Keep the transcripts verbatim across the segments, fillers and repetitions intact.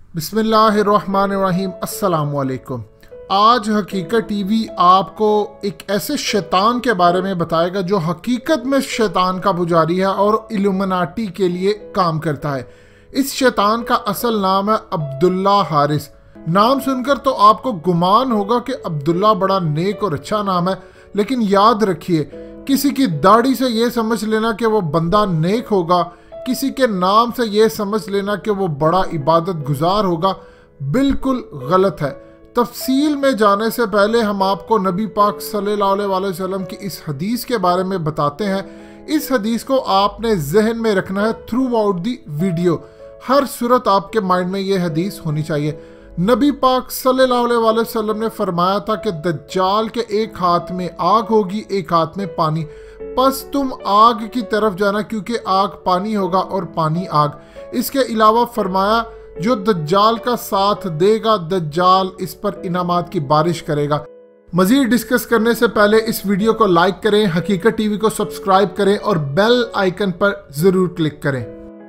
बिस्मिल्लाहिर्रहमानिर्रहीम। अस्सलाम वालेकुम। आज हकीकत टीवी आपको एक ऐसे शैतान के बारे में बताएगा जो हकीकत में शैतान का पुजारी है और इल्यूमिनाटी के लिए काम करता है। इस शैतान का असल नाम है अब्दुल्ला हारिस। नाम सुनकर तो आपको गुमान होगा कि अब्दुल्ला बड़ा नेक और अच्छा नाम है, लेकिन याद रखिए, किसी की दाढ़ी से ये समझ लेना कि वो बंदा नेक होगा, किसी के नाम से ये समझ लेना कि वो बड़ा इबादत गुजार होगा, बिल्कुल गलत है। तफसील में जाने से पहले हम आपको नबी पाक सल्लल्लाहु अलैहि वसल्लम की इस हदीस के बारे में बताते हैं। इस हदीस को आपने जहन में रखना है थ्रू आउट दी वीडियो। हर सूरत आपके माइंड में ये हदीस होनी चाहिए। नबी पाक सल्लल्लाहु अलैहि वसल्लम ने फरमाया था कि दज्जाल के एक हाथ में आग होगी, एक हाथ में पानी। बस तुम आग की तरफ जाना, क्योंकि आग पानी होगा और पानी आग। इसके अलावा फरमाया, जो दज्जाल का साथ देगा, दज्जाल इस पर इनामात की बारिश करेगा। मजीद डिस्कस करने से पहले इस वीडियो को लाइक करें, हकीकत टीवी को सब्सक्राइब करें और बेल आइकन पर जरूर क्लिक करें।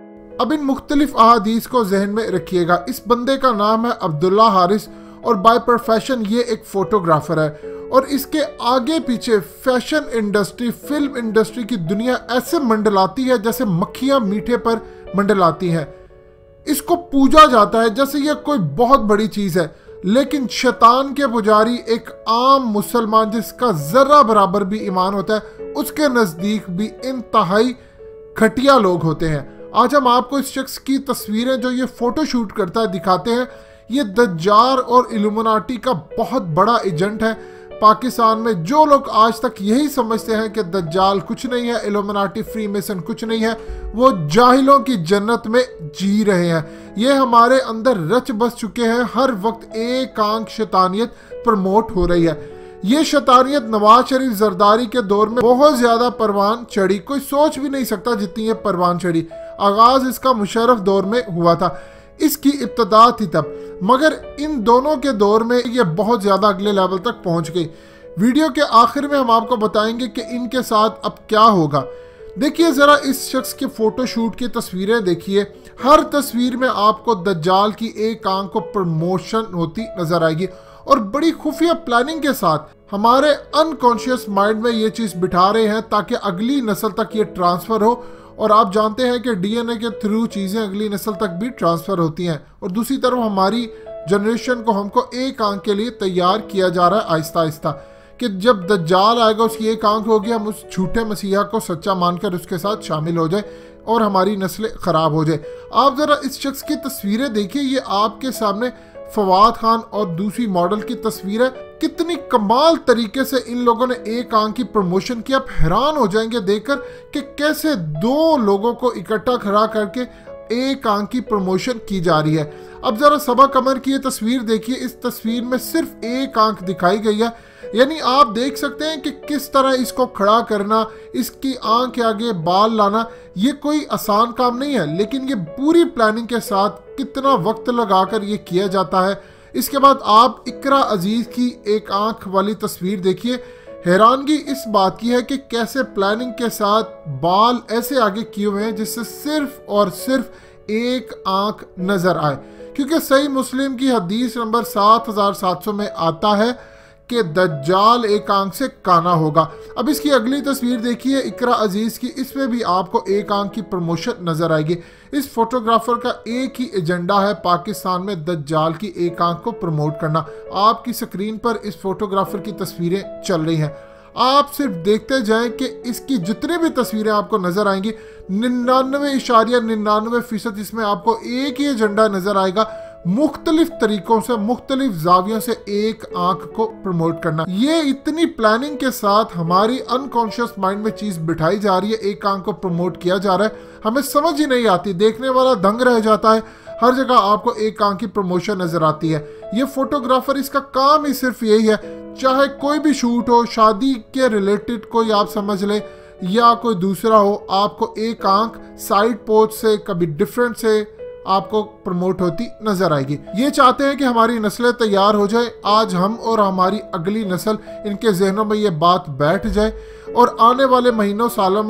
अब इन मुख्तलिफ अहादीस को जहन में रखिएगा। इस बंदे का नाम है अब्दुल्ला हारिस और बाय प्रोफेशन ये एक फोटोग्राफर है और इसके आगे पीछे फैशन इंडस्ट्री, फिल्म इंडस्ट्री की दुनिया ऐसे मंडलाती है जैसे मक्खियां मीठे पर मंडलाती हैं। इसको पूजा जाता है जैसे यह कोई बहुत बड़ी चीज है, लेकिन शैतान के पुजारी एक आम मुसलमान जिसका जर्रा बराबर भी ईमान होता है, उसके नजदीक भी इंतहाई घटिया लोग होते हैं। आज हम आपको इस शख्स की तस्वीरें जो ये फोटोशूट करता है दिखाते हैं। ये दज्जाल और इल्यूमिनाटी का बहुत बड़ा एजेंट है। पाकिस्तान में जो लोग आज तक यही समझते हैं कि दज्जाल कुछ नहीं है, इल्यूमिनाटी फ्रीमेसन कुछ नहीं है, वो जाहिलों की जन्नत में जी रहे हैं। ये हमारे अंदर रच बस चुके हैं। हर वक्त एक आंख शैतानियत प्रमोट हो रही है। ये शैतानियत नवाज शरीफ जरदारी के दौर में बहुत ज्यादा परवान चढ़ी, कोई सोच भी नहीं सकता जितनी ये परवान चढ़ी। आगाज इसका मुशर्रफ दौर में हुआ था, इसकी इब्तदा थी तब, मगर इन दोनों के दौर में ये बहुत ज्यादा अगले लेवल तक पहुंच गई। वीडियो के आखिर में हम आपको बताएंगे कि इनके साथ अब क्या होगा। देखिए जरा इस शख्स के फोटोशूट की तस्वीरें देखिए। हर तस्वीर में आपको दज्जाल की एक आंख को प्रमोशन होती नजर आएगी और बड़ी खुफिया प्लानिंग के साथ हमारे अनकॉन्शियस माइंड में ये चीज बिठा रहे हैं ताकि अगली नस्ल तक ये ट्रांसफर हो। और आप जानते हैं कि डीएनए के थ्रू चीजें अगली नस्ल तक भी ट्रांसफर होती हैं। और दूसरी तरफ हमारी जनरेशन को हमको एक आंख के लिए तैयार किया जा रहा है आहिस्ता आहिस्ता, कि जब दज्जाल आएगा उसकी एक आंख होगी, हम उस झूठे मसीहा को सच्चा मानकर उसके साथ शामिल हो जाए और हमारी नस्लें खराब हो जाए। आप जरा इस शख्स की तस्वीरें देखिए। ये आपके सामने फवाद खान और दूसरी मॉडल की तस्वीर है। कितनी कमाल तरीके से इन लोगों ने एक आंख की प्रमोशन की। आप हैरान हो जाएंगे देखकर कि कैसे दो लोगों को इकट्ठा खड़ा करके एक आंख की प्रमोशन की जा रही है। अब जरा सबा कमर की ये तस्वीर देखिए। इस तस्वीर में सिर्फ एक आंख दिखाई गई है, यानी आप देख सकते हैं कि किस तरह इसको खड़ा करना, इसकी आंख के आगे बाल लाना, ये कोई आसान काम नहीं है, लेकिन ये पूरी प्लानिंग के साथ कितना वक्त लगाकर ये किया जाता है। इसके बाद आप इकरा अजीज की एक आंख वाली तस्वीर देखिए। हैरानगी इस बात की है कि कैसे प्लानिंग के साथ बाल ऐसे आगे किए हुए हैं जिससे सिर्फ और सिर्फ एक आंख नजर आए, क्योंकि सही मुस्लिम की हदीस नंबर सात हजार सात सौ में आता है कि दज्जाल एक आंख से काना होगा। अब इसकी अगली तस्वीर देखिए इकरा अजीज की। इसमें भी आपको एक आंख की प्रमोशन नजर आएगी। इस फोटोग्राफर का एक ही एजेंडा है, पाकिस्तान में दज्जाल की एक आंख को प्रमोट करना। आपकी स्क्रीन पर इस फोटोग्राफर की तस्वीरें चल रही हैं। आप सिर्फ देखते जाएं कि इसकी जितने भी तस्वीरें आपको नजर आएंगी, निन्यानवे इशारिया निन्यानवे फीसद इसमें आपको एक ही एजेंडा नजर आएगा, मुख्तलिफ तरीकों से, मुख्तलिफ जावियों से एक आंख को प्रमोट करना। ये इतनी प्लानिंग के साथ हमारी अनकॉन्शियस माइंड में चीज बिठाई जा रही है, एक आंख को प्रमोट किया जा रहा है, हमें समझ ही नहीं आती, देखने वाला दंग रह जाता है। हर जगह आपको एक आंख की प्रमोशन नजर आती है। ये फोटोग्राफर, इसका काम ही सिर्फ यही है, चाहे कोई भी शूट हो, शादी के रिलेटेड कोई आप समझ ले या कोई दूसरा हो, आपको एक आंख साइड पोज से, कभी डिफरेंट से आपको प्रमोट होती नजर आएगी। ये चाहते हैं कि हमारी नस्लें तैयार हो जाए। आज हम और हमारी अगली नस्ल, इनके जहनों में ये बात बैठ जाए और आने वाले महीनों सालों में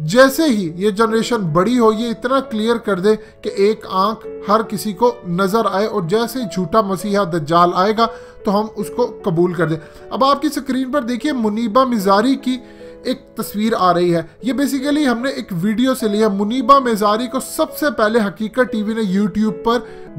जैसे ही ये जनरेशन बड़ी हो ये इतना क्लियर कर दे कि एक आंख हर किसी को नजर आए और जैसे ही झूठा मसीहा दज्जाल आएगा तो हम उसको कबूल कर दें। अब आपकी स्क्रीन पर देखिए मुनीबा मिजारी की एक तस्वीर आ रही है। ये बेसिकली हमने एक वीडियो से लिया। मुनीबा मिजारी को सबसे पहले हकीकत टीवी ने यूट्यूब पर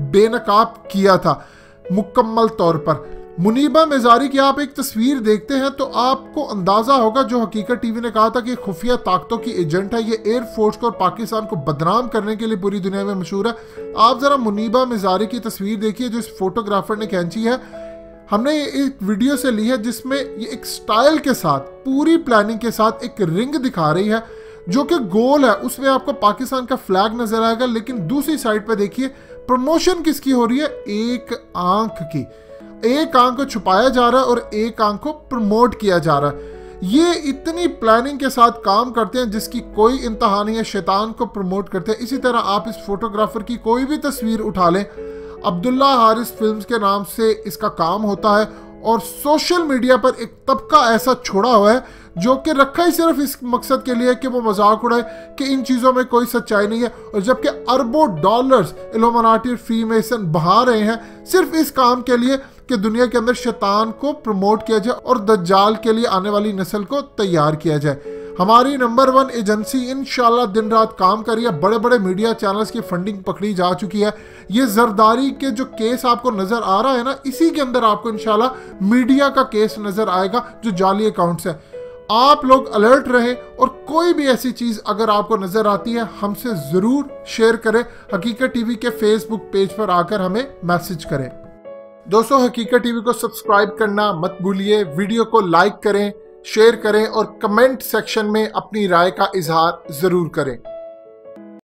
बेनकाब किया था मुकम्मल तौर पर। मुनीबा मिजारी की आप एक तस्वीर देखते हैं तो आपको अंदाजा होगा, जो हकीकत टीवी ने कहा था कि खुफिया ताकतों की एजेंट है, ये एयरफोर्स को और पाकिस्तान को बदनाम करने के लिए पूरी दुनिया में मशहूर है। आप जरा मुनीबा मिजारी की तस्वीर देखिए जो इस फोटोग्राफर ने खींची है। हमने ये एक वीडियो से ली है जिसमें ये एक स्टाइल के साथ पूरी प्लानिंग के साथ एक रिंग दिखा रही है जो कि गोल है, उसमें आपको पाकिस्तान का फ्लैग नजर आएगा। लेकिन दूसरी साइड पे देखिए प्रमोशन किसकी हो रही है, एक आंख की। एक आंख को छुपाया जा रहा है और एक आंख को प्रमोट किया जा रहा है। ये इतनी प्लानिंग के साथ काम करते हैं जिसकी कोई इंतहा नहीं है, शैतान को प्रमोट करते हैं। इसी तरह आप इस फोटोग्राफर की कोई भी तस्वीर उठा लें, अब्दुल्ला हारिस फिल्म्स के नाम से इसका काम होता है और सोशल मीडिया पर एक तबका ऐसा छोड़ा हुआ है जो कि रखा ही सिर्फ इस मकसद के लिए कि वो मजाक उड़ाए कि इन चीज़ों में कोई सच्चाई नहीं है, और जबकि अरबों डॉलर्स इल्यूमिनाटी और फ्रीमेसन बहा रहे हैं सिर्फ इस काम के लिए कि दुनिया के अंदर शैतान को प्रमोट किया जाए और दज्जाल के लिए आने वाली नस्ल को तैयार किया जाए। हमारी नंबर वन एजेंसी इंशाल्लाह दिन रात काम कर रही है। बड़े बड़े मीडिया चैनल्स की फंडिंग पकड़ी जा चुकी है। ये जरदारी के जो केस आपको नजर आ रहा है ना, इसी के अंदर आपको इंशाल्लाह मीडिया का केस नजर आएगा जो जाली अकाउंट्स है। आप लोग अलर्ट रहें और कोई भी ऐसी चीज अगर आपको नजर आती है हमसे जरूर शेयर करें। हकीकत टीवी के फेसबुक पेज पर आकर हमें मैसेज करें। दोस्तों, हकीकत टीवी को सब्सक्राइब करना मत भूलिए, वीडियो को लाइक करें, शेयर करें और कमेंट सेक्शन में अपनी राय का इजहार जरूर करें।